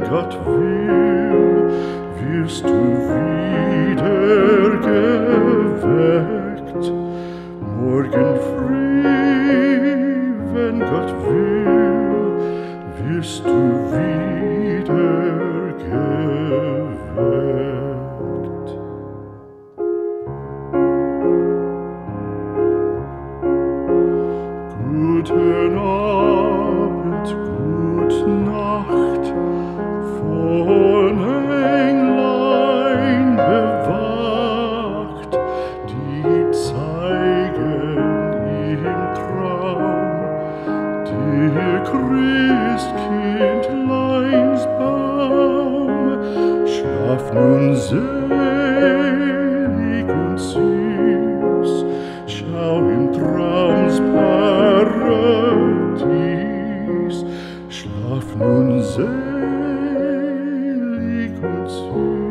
Gott will, wirst du wieder geweckt. Morgen früh, wenn Gott will, wirst du wieder geweckt. Guten Abend, gute Nacht, von Englein bewacht, die zeigen im Traum dir Christkindleins Baum. Schlaf nun selig und süß, schau im Traums Paradies. Schlaf nun selig und süß.